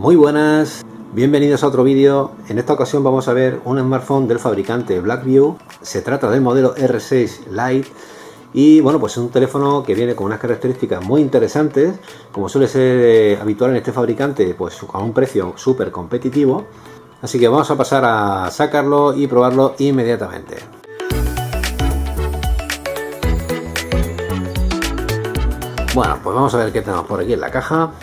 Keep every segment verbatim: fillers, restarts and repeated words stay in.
Muy buenas, bienvenidos a otro vídeo. En esta ocasión vamos a ver un smartphone del fabricante Blackview. Se trata del modelo R seis Lite y bueno, pues es un teléfono que viene con unas características muy interesantes, como suele ser habitual en este fabricante, pues a un precio súper competitivo. Así que vamos a pasar a sacarlo y probarlo inmediatamente. Bueno, pues vamos a ver qué tenemos por aquí en la caja.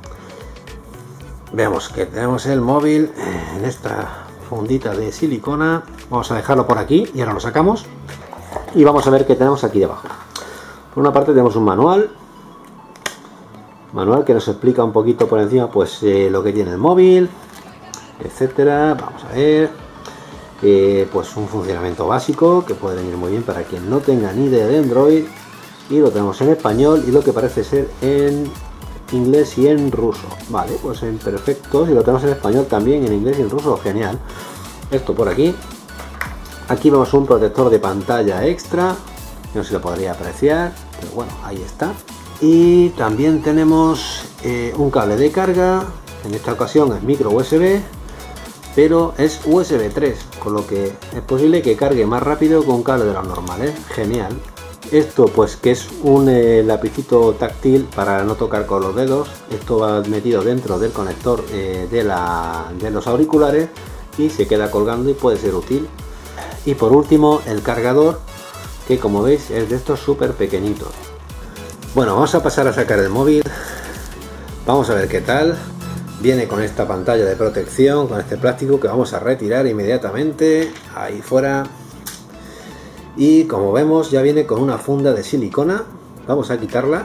Veamos que tenemos el móvil en esta fundita de silicona. Vamos a dejarlo por aquí y ahora lo sacamos y vamos a ver qué tenemos aquí debajo. Por una parte tenemos un manual manual que nos explica un poquito por encima pues eh, lo que tiene el móvil, etcétera. Vamos a ver eh, pues un funcionamiento básico que puede venir muy bien para quien no tenga ni idea de Android, y lo tenemos en español y lo que parece ser en inglés y en ruso. Vale, pues en perfecto. Si lo tenemos en español también, en inglés y en ruso, genial. Esto por aquí. Aquí vemos un protector de pantalla extra, no sé si lo podría apreciar, pero bueno, ahí está. Y también tenemos eh, un cable de carga. En esta ocasión es micro U S B, pero es U S B tres, con lo que es posible que cargue más rápido con un cable de los normales. Genial. Esto pues que es un eh, lapicito táctil para no tocar con los dedos. Esto va metido dentro del conector eh, de, la, de los auriculares y se queda colgando y puede ser útil. Y por último el cargador, que como veis es de estos súper pequeñitos. Bueno, vamos a pasar a sacar el móvil. Vamos a ver qué tal. Viene con esta pantalla de protección, con este plástico que vamos a retirar inmediatamente. Ahí fuera. Y como vemos ya viene con una funda de silicona. Vamos a quitarla.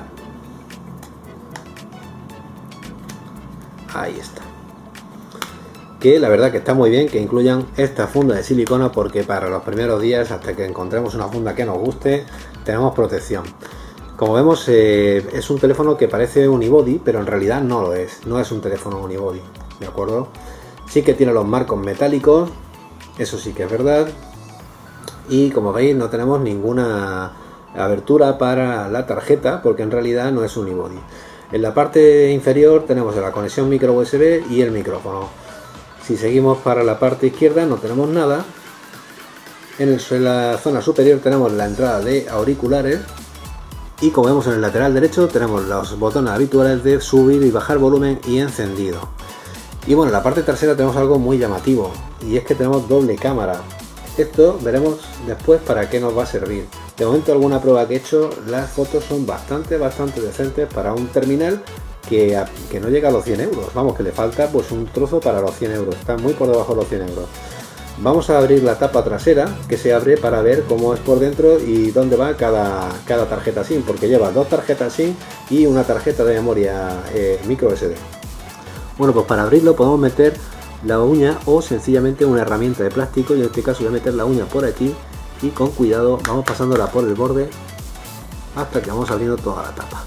Ahí está. Que la verdad que está muy bien que incluyan esta funda de silicona, porque para los primeros días, hasta que encontremos una funda que nos guste, tenemos protección. Como vemos eh, es un teléfono que parece unibody, pero en realidad no lo es. No es un teléfono unibody, ¿de acuerdo? Sí que tiene los marcos metálicos, eso sí que es verdad. Y como veis no tenemos ninguna abertura para la tarjeta, porque en realidad no es unibody. En la parte inferior tenemos la conexión micro U S B y el micrófono. Si seguimos para la parte izquierda no tenemos nada. En, el, en la zona superior tenemos la entrada de auriculares. Y como vemos en el lateral derecho tenemos los botones habituales de subir y bajar volumen y encendido. Y bueno, en la parte trasera tenemos algo muy llamativo, y es que tenemos doble cámara. Esto veremos después para qué nos va a servir. De momento, alguna prueba que he hecho, las fotos son bastante, bastante decentes para un terminal que, que no llega a los cien euros. Vamos, que le falta pues un trozo para los cien euros. Está muy por debajo de los cien euros. Vamos a abrir la tapa trasera, que se abre para ver cómo es por dentro y dónde va cada, cada tarjeta SIM, porque lleva dos tarjetas SIM y una tarjeta de memoria eh, micro U S B. Bueno, pues para abrirlo podemos meter la uña o sencillamente una herramienta de plástico. Yo en este caso voy a meter la uña por aquí y con cuidado vamos pasándola por el borde hasta que vamos abriendo toda la tapa.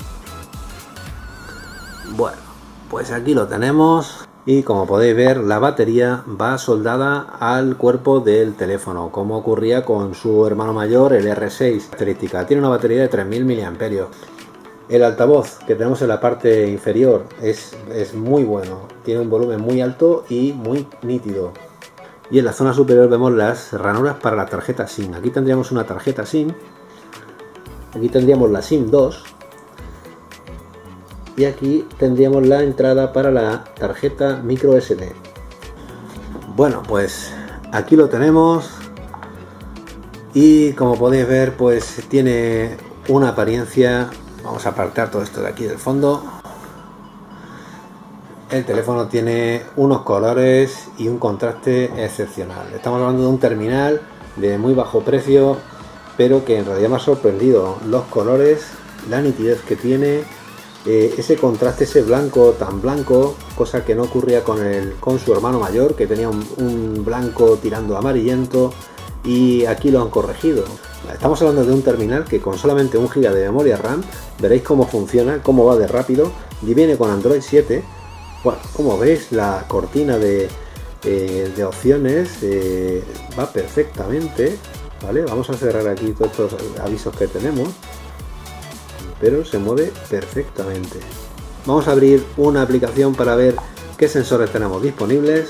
Bueno, pues aquí lo tenemos y como podéis ver la batería va soldada al cuerpo del teléfono, como ocurría con su hermano mayor el R seis. Característica: tiene una batería de tres mil miliamperios hora. El altavoz que tenemos en la parte inferior es, es muy bueno, tiene un volumen muy alto y muy nítido. Y en la zona superior vemos las ranuras para la tarjeta SIM. Aquí tendríamos una tarjeta SIM, aquí tendríamos la SIM dos y aquí tendríamos la entrada para la tarjeta micro U S B. Bueno, pues aquí lo tenemos y como podéis ver pues tiene una apariencia. Vamos a apartar todo esto de aquí del fondo. El teléfono tiene unos colores y un contraste excepcional. Estamos hablando de un terminal de muy bajo precio, pero que en realidad me ha sorprendido. Los colores, la nitidez que tiene, eh, ese contraste, ese blanco tan blanco, cosa que no ocurría con, el, con su hermano mayor, que tenía un, un blanco tirando a amarillento, y aquí lo han corregido. Estamos hablando de un terminal que con solamente un giga de memoria RAM, veréis cómo funciona, cómo va de rápido, y viene con Android siete. Bueno, como veis la cortina de, eh, de opciones eh, va perfectamente, ¿vale? Vamos a cerrar aquí todos estos avisos que tenemos, pero se mueve perfectamente. Vamos a abrir una aplicación para ver qué sensores tenemos disponibles.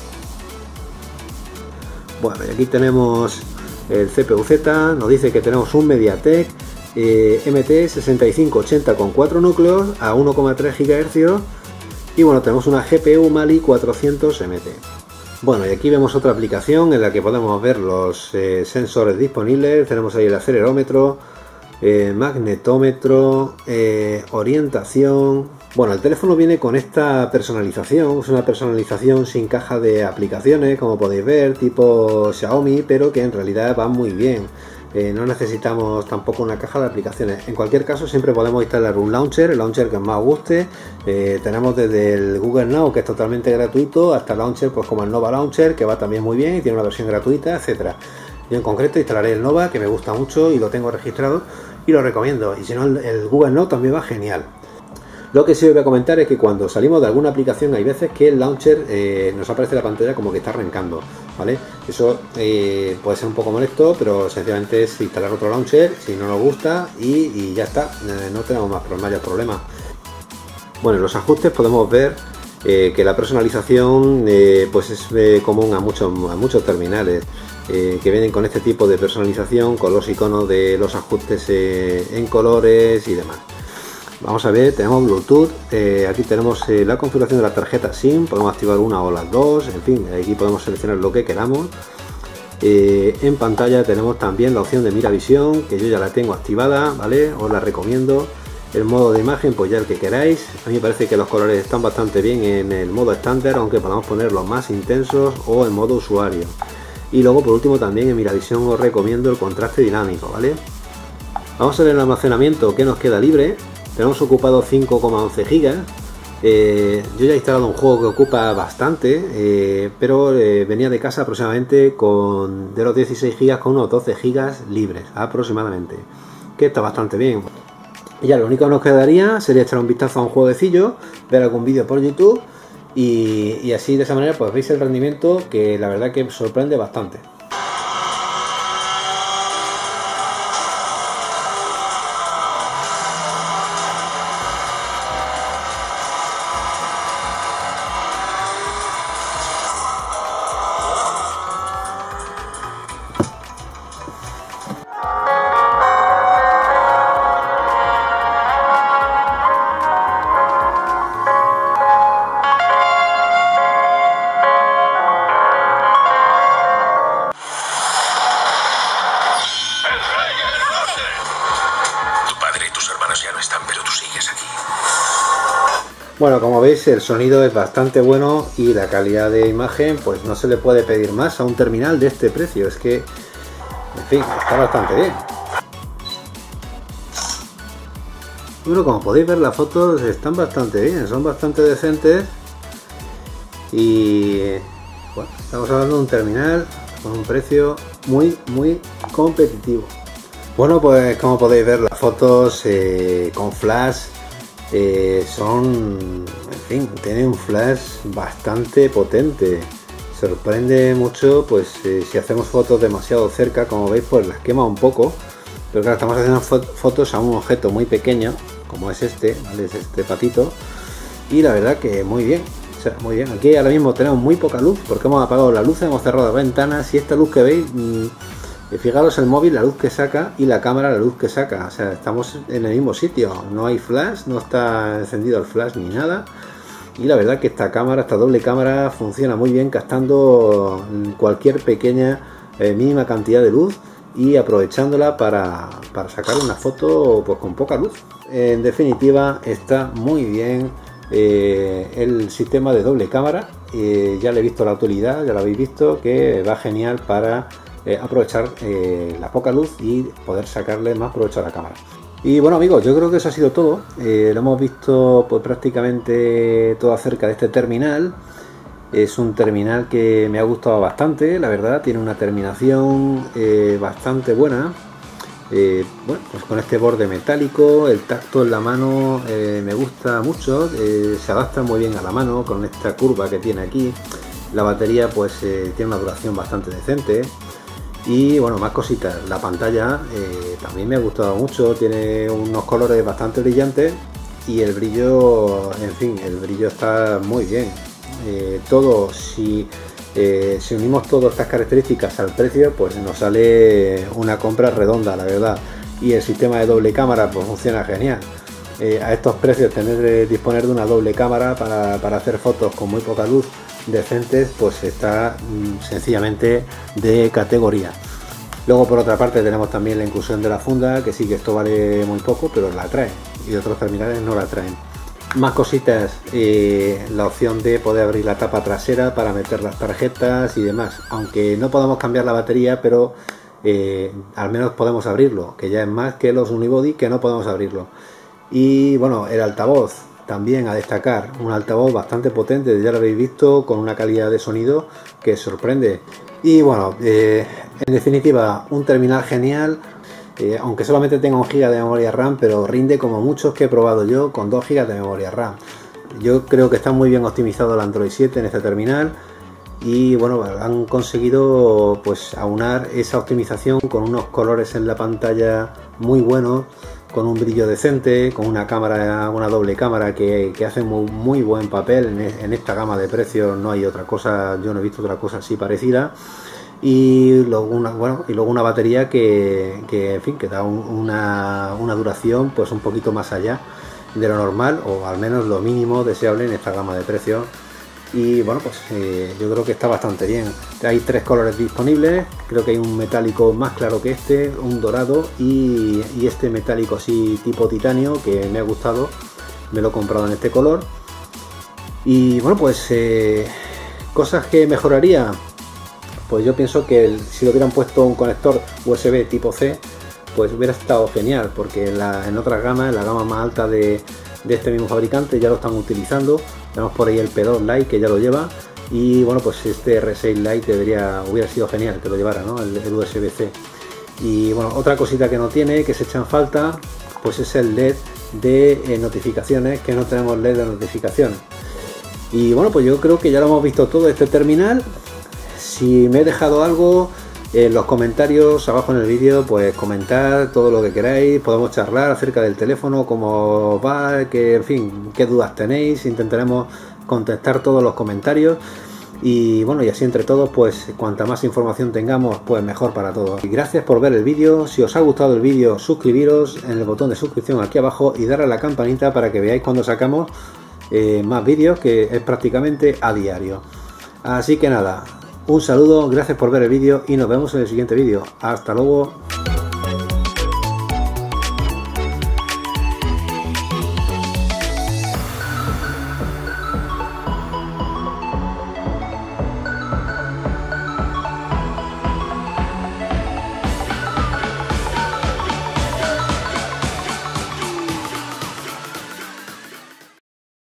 Bueno, y aquí tenemos el C P U Z, nos dice que tenemos un MediaTek eh, M T sesenta y cinco ochenta con cuatro núcleos a uno coma tres gigahercios y bueno, tenemos una G P U Mali cuatrocientos M T. Bueno, y aquí vemos otra aplicación en la que podemos ver los eh, sensores disponibles. Tenemos ahí el acelerómetro, eh, magnetómetro, eh, orientación. Bueno, el teléfono viene con esta personalización, es una personalización sin caja de aplicaciones, como podéis ver, tipo Xiaomi, pero que en realidad va muy bien. Eh, no necesitamos tampoco una caja de aplicaciones. En cualquier caso, siempre podemos instalar un launcher, el launcher que más os guste. Eh, tenemos desde el Google Now, que es totalmente gratuito, hasta launcher pues como el Nova Launcher, que va también muy bien y tiene una versión gratuita, etcétera. Yo en concreto instalaré el Nova, que me gusta mucho y lo tengo registrado y lo recomiendo. Y si no, el, el Google Now también va genial. Lo que sí os voy a comentar es que cuando salimos de alguna aplicación hay veces que el launcher eh, nos aparece la pantalla como que está arrancando, ¿vale? Eso eh, puede ser un poco molesto, pero sencillamente es instalar otro launcher si no nos gusta y, y ya está, eh, no tenemos más mayores problemas. Bueno, en los ajustes podemos ver eh, que la personalización eh, pues es eh, común a muchos, a muchos terminales eh, que vienen con este tipo de personalización, con los iconos de los ajustes eh, en colores y demás. Vamos a ver, tenemos Bluetooth, eh, aquí tenemos eh, la configuración de la tarjeta SIM, podemos activar una o las dos, en fin, aquí podemos seleccionar lo que queramos. Eh, en pantalla tenemos también la opción de mira visión, que yo ya la tengo activada, ¿vale? Os la recomiendo. El modo de imagen, pues ya el que queráis. A mí me parece que los colores están bastante bien en el modo estándar, aunque podamos ponerlos más intensos o en modo usuario. Y luego por último también en mira visión os recomiendo el contraste dinámico, ¿vale? Vamos a ver el almacenamiento que nos queda libre. Tenemos ocupado cinco coma once gigas. Eh, yo ya he instalado un juego que ocupa bastante, eh, pero eh, venía de casa aproximadamente con de los dieciséis gigas con unos doce gigas libres aproximadamente, que está bastante bien. Y ya lo único que nos quedaría sería echar un vistazo a un jueguecillo, ver algún vídeo por YouTube y, y así de esa manera pues veis el rendimiento, que la verdad que sorprende bastante. Bueno, como veis el sonido es bastante bueno y la calidad de imagen pues no se le puede pedir más a un terminal de este precio, es que, en fin, está bastante bien. Bueno, como podéis ver las fotos están bastante bien, son bastante decentes y bueno, estamos hablando de un terminal con un precio muy muy competitivo. Bueno, pues como podéis ver las fotos eh, con flash Eh, son, en fin, tiene un flash bastante potente. Sorprende mucho, pues eh, si hacemos fotos demasiado cerca, como veis, pues las quema un poco. Pero claro, estamos haciendo fo fotos a un objeto muy pequeño, como es este, ¿vale? Es este patito. Y la verdad que muy bien, o sea, muy bien. Aquí ahora mismo tenemos muy poca luz, porque hemos apagado la luz, hemos cerrado las ventanas y esta luz que veis... Mmm, fijaros el móvil, la luz que saca, y la cámara, la luz que saca. O sea, estamos en el mismo sitio. No hay flash, no está encendido el flash ni nada. Y la verdad que esta cámara, esta doble cámara, funciona muy bien, captando cualquier pequeña, eh, mínima cantidad de luz y aprovechándola para, para sacar una foto pues con poca luz. En definitiva, está muy bien eh, el sistema de doble cámara. Eh, ya le he visto la utilidad, ya lo habéis visto, que va genial para Eh, aprovechar eh, la poca luz y poder sacarle más provecho a la cámara. Y bueno amigos, yo creo que eso ha sido todo. Eh, lo hemos visto pues prácticamente todo acerca de este terminal. Es un terminal que me ha gustado bastante, la verdad, tiene una terminación eh, bastante buena. Eh, bueno, pues con este borde metálico, el tacto en la mano eh, me gusta mucho, eh, se adapta muy bien a la mano con esta curva que tiene aquí. La batería pues eh, tiene una duración bastante decente. Y bueno, más cositas, la pantalla eh, también me ha gustado mucho, tiene unos colores bastante brillantes y el brillo, en fin, el brillo está muy bien. eh, todo, si, eh, si unimos todas estas características al precio, pues nos sale una compra redonda, la verdad. Y el sistema de doble cámara pues funciona genial. Eh, a estos precios tener de disponer de una doble cámara para, para hacer fotos con muy poca luz decentes, pues está mm, sencillamente de categoría. Luego, por otra parte, tenemos también la inclusión de la funda, que sí que esto vale muy poco, pero la trae, y otros terminales no la traen. Más cositas, eh, la opción de poder abrir la tapa trasera para meter las tarjetas y demás, aunque no podamos cambiar la batería, pero eh, al menos podemos abrirlo, que ya es más que los unibody que no podemos abrirlo. Y bueno, el altavoz, también a destacar, un altavoz bastante potente, ya lo habéis visto, con una calidad de sonido que sorprende. Y bueno, eh, en definitiva, un terminal genial, eh, aunque solamente tenga un giga de memoria RAM, pero rinde como muchos que he probado yo con dos gigas de memoria RAM. Yo creo que está muy bien optimizado el Android siete en este terminal y bueno, han conseguido pues aunar esa optimización con unos colores en la pantalla muy buenos, con un brillo decente, con una cámara, una doble cámara que, que hace muy, muy buen papel en, en esta gama de precios. No hay otra cosa, yo no he visto otra cosa así parecida. Y luego una, bueno, y luego una batería que, que en fin, que da un, una, una duración pues un poquito más allá de lo normal, o al menos lo mínimo deseable en esta gama de precios. Y bueno, pues eh, yo creo que está bastante bien. Hay tres colores disponibles, creo que hay un metálico más claro que este, un dorado y, y este metálico así tipo titanio que me ha gustado, me lo he comprado en este color. Y bueno, pues eh, cosas que mejoraría, pues yo pienso que el, si le hubieran puesto un conector U S B tipo C, pues hubiera estado genial, porque en, la, en otras gamas, en la gama más alta de, de este mismo fabricante, ya lo están utilizando. Tenemos por ahí el P dos Lite que ya lo lleva, y bueno, pues este R seis Lite debería, hubiera sido genial que lo llevara, ¿no? el, el U S B C. Y bueno, otra cosita que no tiene, que se echa en falta, pues es el L E D de eh, notificaciones, que no tenemos L E D de notificación. Y bueno, pues yo creo que ya lo hemos visto todo este terminal. Si me he dejado algo, en los comentarios abajo en el vídeo, pues comentar todo lo que queráis, podemos charlar acerca del teléfono, cómo va, que, en fin, qué dudas tenéis, intentaremos contestar todos los comentarios. Y bueno, y así entre todos, pues cuanta más información tengamos, pues mejor para todos. Y gracias por ver el vídeo. Si os ha gustado el vídeo, suscribiros en el botón de suscripción aquí abajo y darle a la campanita para que veáis cuando sacamos eh, más vídeos, que es prácticamente a diario. Así que nada, un saludo, gracias por ver el vídeo y nos vemos en el siguiente vídeo. Hasta luego.